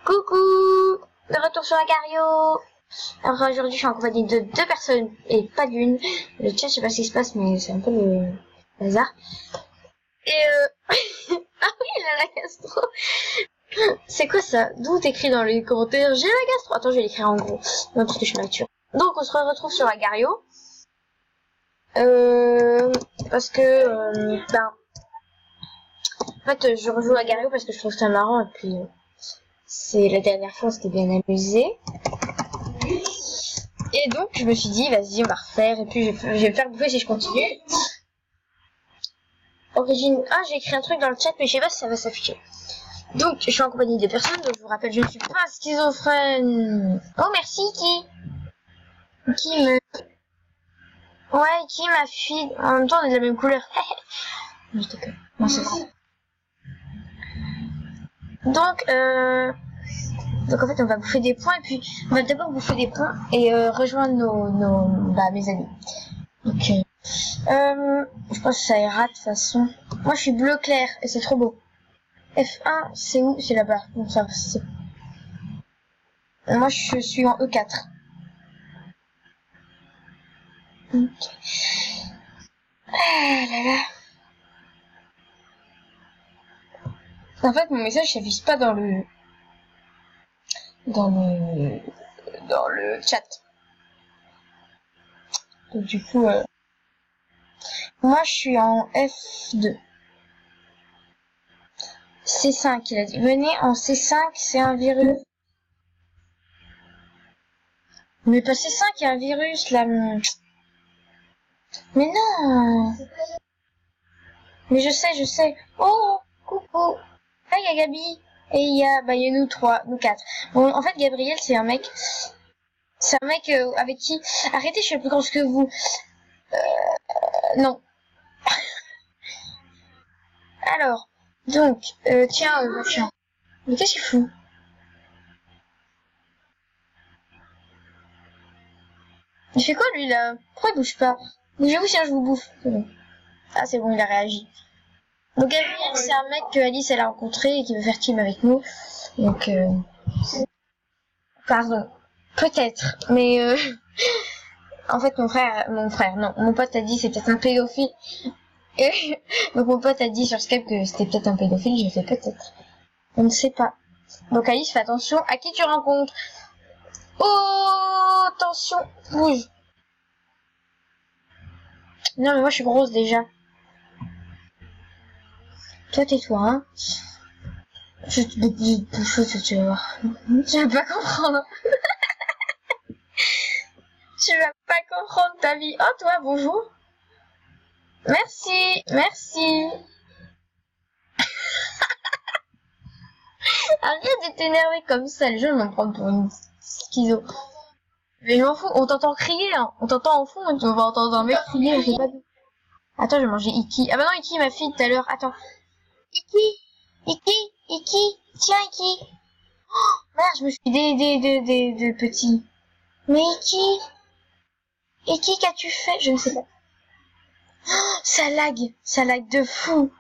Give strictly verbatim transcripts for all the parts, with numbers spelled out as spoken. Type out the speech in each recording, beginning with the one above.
Coucou, de retour sur Agario. Alors aujourd'hui je suis en compagnie de deux personnes et pas d'une. Le chat je sais pas ce qui se passe mais c'est un peu le hasard. Et euh... ah oui il a la gastro. C'est quoi ça? D'où t'écris dans les commentaires j'ai la gastro? Attends je vais l'écrire en gros. Non parce que je suis mature. Donc on se retrouve sur Agario. Euh... Parce que euh, ben en fait je rejoue à Agario parce que je trouve ça marrant et puis c'est la dernière fois on s'était bien amusé. Et donc je me suis dit vas-y on va refaire et puis je vais, je vais me faire bouffer si je continue. Origine. Ah j'ai écrit un truc dans le chat mais je sais pas si ça va s'afficher. Donc je suis en compagnie de personnes, donc je vous rappelle je ne suis pas schizophrène. Oh merci qui Qui me... Ouais qui m'a fui. En même temps on est de la même couleur. Non je déconne. Non c'est vrai. Donc euh... Donc en fait on va bouffer des points et puis on va d'abord bouffer des points et euh, rejoindre nos, nos bah, mes amis. Donc euh, euh, je pense que ça ira de toute façon. Moi je suis bleu clair et c'est trop beau. F un c'est où? C'est là-bas. Donc ça c'est. Moi je suis en E quatre. Okay. Ah là là. En fait mon message s'affiche pas dans le dans le dans le chat. Donc du coup euh, moi je suis en F deux. C cinq il a dit. Venez en C cinq, c'est un virus. Mais pas C cinq, il y a un virus là. Mais non. Mais je sais, je sais. Oh, coucou. Ah, il y a Gabi. Et il y a, bah, il y a nous trois, nous quatre. Bon, en fait, Gabriel, c'est un mec. C'est un mec euh, avec qui... Arrêtez, je suis plus grosse que vous. Euh, non. Alors, donc, euh, tiens, euh, tiens. Mais qu'est-ce qu'il fout? Il fait quoi, lui, là? Pourquoi il bouge pas? Bougez-vous, sinon je vous bouffe. C'est bon. Ah, c'est bon, il a réagi. Donc, Gabriel, c'est un mec que Alice, elle a rencontré et qui veut faire team avec nous. Donc, euh... pardon. Peut-être, mais euh... en fait mon frère, mon frère, non, mon pote a dit c'est peut-être un pédophile. Et donc mon pote a dit sur Skype que c'était peut-être un pédophile, j'ai fait peut-être. On ne sait pas. Donc Alice, fais attention à qui tu rencontres. Oh, attention, bouge. Non mais moi je suis grosse déjà. Toi tais-toi, hein. Je te bouffe, tu vas voir. Tu vas pas comprendre. Tu vas pas comprendre ta vie. Oh, toi, bonjour. Merci, merci. Arrête de t'énerver comme ça. Les gens vont me prendre pour une schizo. Mais je m'en fous. On t'entend crier, hein. On t'entend en fond. On va entendre un mec crier. Je sais pas d'où. Attends, je vais manger Iki. Ah bah non, Iki, ma fille, tout à l'heure. Attends. Iki, Iki, Iki. Tiens, Iki. Oh, merde, je me suis des, des, des, des, des petits. Mais Iki. Et qui qu'as-tu fait? Je ne sais pas. Oh, ça lag, ça lag de fou.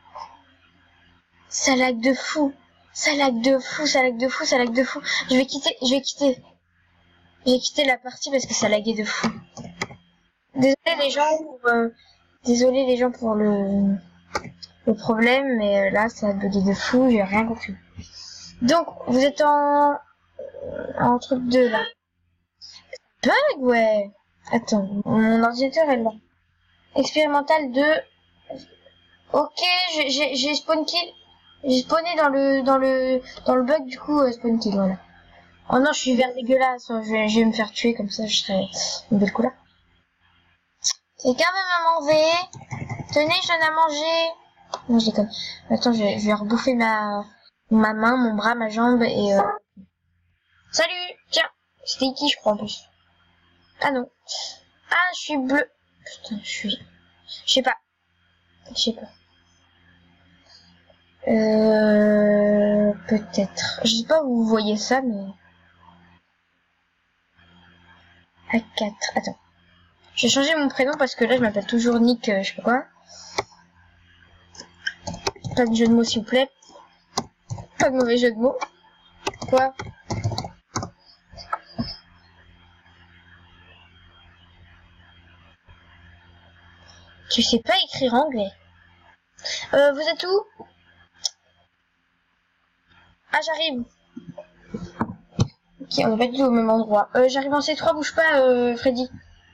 Ça lag de fou. Ça lag de fou, ça lag de fou, ça lag de fou. Je vais quitter, je vais quitter. Je vais quitter la partie parce que ça laguait de fou. Désolé les gens pour, euh, désolé les gens pour le, le problème, mais euh, là ça a bugué de fou, j'ai rien compris. Donc, vous êtes en, en truc deux là. Bug, ouais. Attends, mon ordinateur est là. Expérimental deux. Ok, j'ai j'ai spawn kill. J'ai spawné dans le dans le dans le bug du coup euh, spawn kill, voilà. Oh non, je suis vert dégueulasse. Je vais, je vais me faire tuer comme ça, je serai une belle couleur. C'est quand même à manger. Tenez, je donne à manger. Non, je déconne. Attends, je vais, je vais rebouffer ma ma main, mon bras, ma jambe et. Euh... Salut. Tiens, c'était qui je crois en plus. Ah non. Ah, je suis bleu. Putain, je suis... Je sais pas. Je sais pas. Euh... Peut-être. Je sais pas où vous voyez ça, mais... A quatre. Attends. Je vais changer mon prénom parce que là, je m'appelle toujours Nick, euh, je sais pas quoi. Pas de jeu de mots, s'il vous plaît. Pas de mauvais jeu de mots. Quoi? Tu sais pas écrire anglais. Euh, vous êtes où? Ah, j'arrive. Ok, on est pas du tout au même endroit. Euh, j'arrive en C trois, bouge pas, euh, Freddy.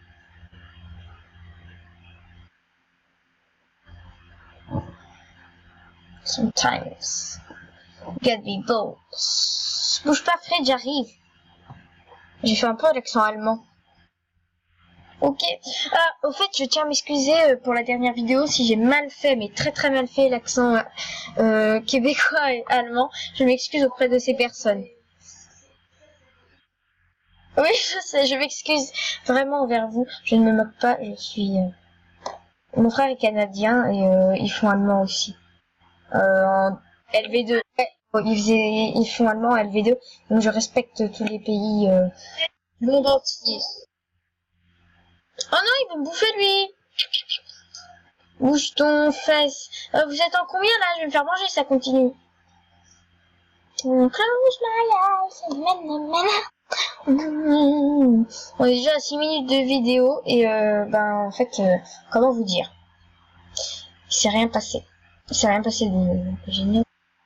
Sometimes. Get me bold. Bouge pas, Fred, j'arrive. J'ai fait un peu l'accent allemand. Ok. Ah, au fait, je tiens à m'excuser pour la dernière vidéo si j'ai mal fait, mais très très mal fait l'accent euh, québécois et allemand. Je m'excuse auprès de ces personnes. Oui, je sais, je m'excuse vraiment envers vous. Je ne me moque pas, je suis... Euh... Mon frère est canadien et euh, ils font allemand aussi. Euh, en L V deux. Ouais, ils, faisaient... ils font allemand en L V deux, donc je respecte tous les pays euh, du monde entier. Oh non, il veut me bouffer lui. Bouge ton fesse. Euh, vous êtes en combien là? Je vais me faire manger, ça continue. Close my eyes. On est déjà à six minutes de vidéo et euh, ben en fait, euh, comment vous dire? Il s'est rien passé. Il s'est rien passé de, de génial.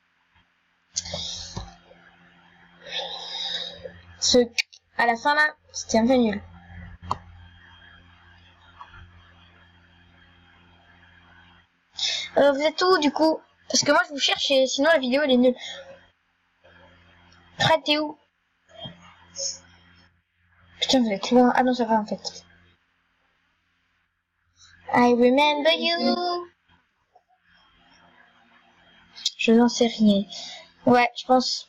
Ce à la fin là, c'était un peu nul. Euh, vous êtes où du coup? Parce que moi je vous cherche et sinon la vidéo elle est nulle. Fred, t'es où? Putain, vous êtes loin. Ah non, ça va en fait. I remember you. Je n'en sais rien. Ouais, je pense.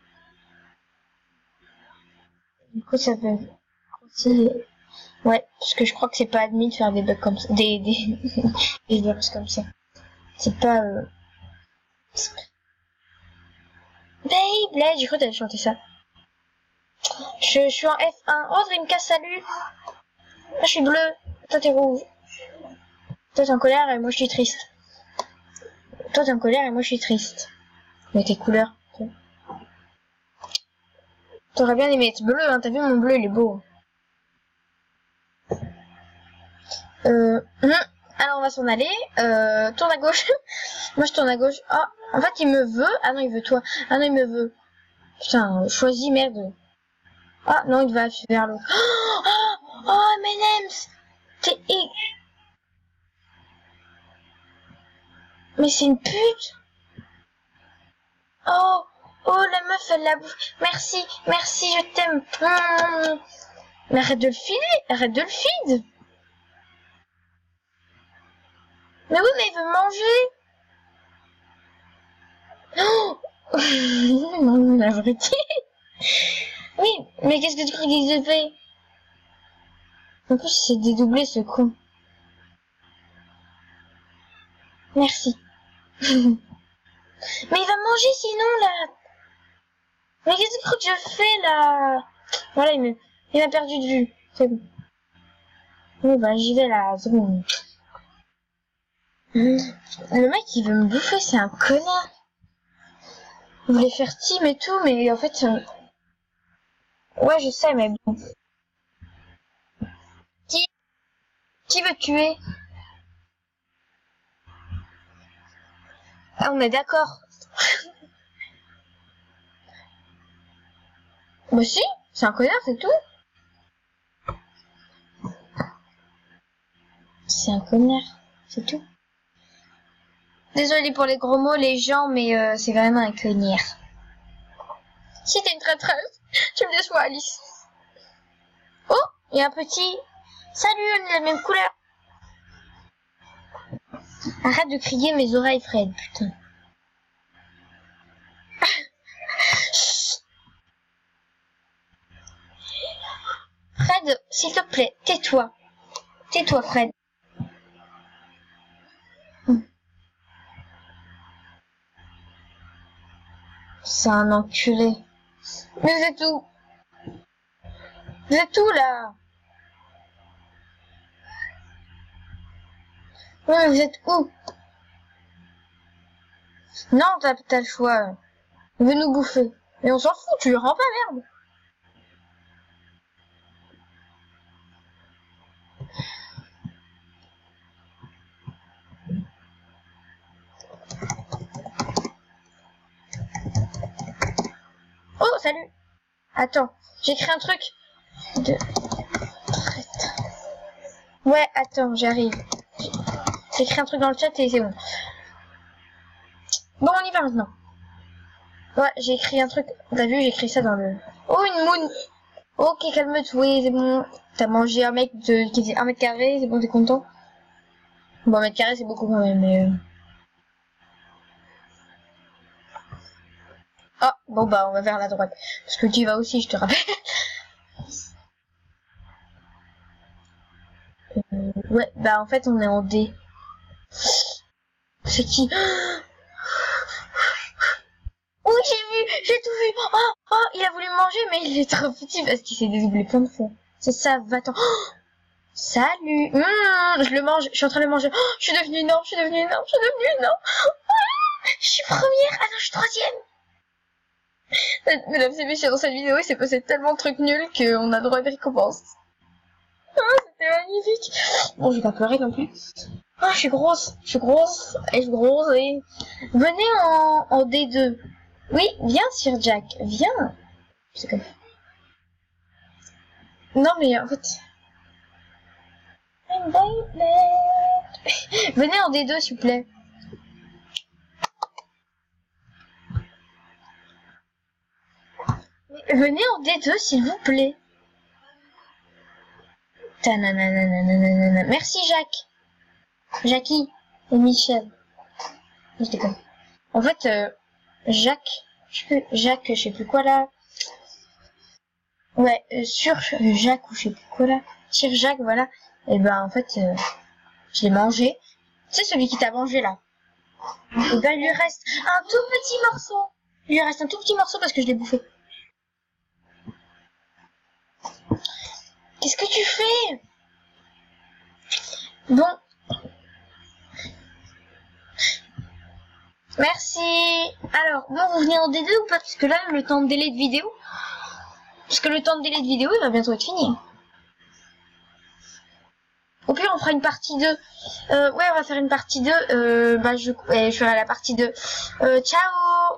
Du coup, ça peut aussi. Ouais, parce que je crois que c'est pas admis de faire des bugs comme ça. Des, des, des virus comme ça. C'est pas. Euh... Beyblade, j'ai cru que t'allais chanter ça. Je, je suis en F un. Oh, Dreamcast, salut. Moi, je suis bleu. Toi, t'es rouge. Toi, t'es en colère et moi, je suis triste. Toi, t'es en colère et moi, je suis triste. Mais tes couleurs. T'aurais bien aimé être bleu, hein. T'as vu mon bleu, il est beau. Euh, hum. Alors, on va s'en aller. Euh, tourne à gauche. Moi, je tourne à gauche. Ah, en fait, il me veut. Ah non, il veut toi. Ah non, il me veut. Putain, choisis, merde. Ah non, il va vers l'autre. Oh, oh, oh, M and M's. T'es... Mais c'est une pute. Oh, oh, la meuf, elle la bouffe. Merci, merci, je t'aime. Mmh. Mais arrête de le filer, arrête de le feed. Mais oui, mais il veut manger. Oh. Non, la vérité. Oui, mais qu'est-ce que tu crois qu'il se fait? En plus, c'est dédoublé, ce con. Merci. Mais il va manger sinon, là. Mais qu'est-ce que tu crois que je fais, là? Voilà, il m'a perdu de vue. C'est bon. Oui, bah, j'y vais, là. C'est bon. Le mec, il veut me bouffer, c'est un connard. Il voulait faire team et tout, mais en fait... Euh... Ouais, je sais, mais bon. Qui Qui veut tuer? Ah, on est d'accord. Bah si, c'est un connard, c'est tout. C'est un connard, c'est tout. Désolée pour les gros mots, les gens, mais euh, c'est vraiment un connard. Si t'es une traîtresse, tu me déçois, Alice. Oh, il y a un petit... Salut, on est la même couleur. Arrête de crier mes oreilles, Fred, putain. Fred, s'il te plaît, tais-toi. Tais-toi, Fred. C'est un enculé. Mais vous êtes où? Vous êtes où, là? Oui, mais vous êtes où? Non, t'as pas le choix. Il veut nous bouffer. Mais on s'en fout, tu lui rends pas, merde. Oh, salut. Attends, j'ai écrit un truc. De... Ouais, attends, j'arrive. J'ai écrit un truc dans le chat et c'est bon. Bon, on y va maintenant. Ouais, j'ai écrit un truc. T'as vu, j'ai écrit ça dans le... Oh, une moon. Ok, calme-toi, oui, c'est bon. T'as mangé un mec de... qui faisait un mètre carré, c'est bon, t'es content? Bon, un mètre carré, c'est beaucoup quand même, mais... Ah, bon, bah, on va vers la droite. Parce que tu y vas aussi, je te rappelle. euh, ouais, bah, en fait, on est en D. C'est qui? Oui, j'ai vu, j'ai tout vu. Oh, oh, il a voulu me manger, mais il est trop petit parce qu'il s'est dédoublé plein de fois. C'est ça, va-t'en. Oh, salut. Mmh, je le mange, je suis en train de le manger. Oh, je suis devenue énorme, je suis devenue énorme, je suis devenue énorme. Oh, je suis première. Ah non, je suis troisième. Mesdames et messieurs, dans cette vidéo, il s'est passé tellement de trucs nuls qu'on a droit à des récompenses. Oh, c'était magnifique. Bon, je vais pas pleurer non plus. Oh, je suis grosse, je suis grosse, et je suis grosse, et... Venez en, en D deux. Oui, viens, Sir Jack, viens. C'est comme... Non, mais en fait... Venez en D deux, s'il vous plaît. Venez en D deux, s'il vous plaît. Ta-na-na-na-na-na-na-na. Merci, Jacques. Jackie et Michel. Je déconne. En fait, euh, Jacques, je sais plus, Jacques, je sais plus quoi là. Ouais, euh, sur euh, Jacques ou je sais plus quoi là. Sur Jacques, voilà. Et ben en fait, euh, je l'ai mangé. Tu sais celui qui t'a mangé là. Et ben il lui reste un tout petit morceau. Il lui reste un tout petit morceau parce que je l'ai bouffé. Qu'est-ce que tu fais? Bon. Merci. Alors, bon, vous venez en D deux ou pas? Parce que là, le temps de délai de vidéo... Parce que le temps de délai de vidéo, il va bientôt être fini. Au pire, on fera une partie deux. Euh, ouais, on va faire une partie deux. Euh, bah, je, ouais, je ferai la partie deux. Euh, ciao!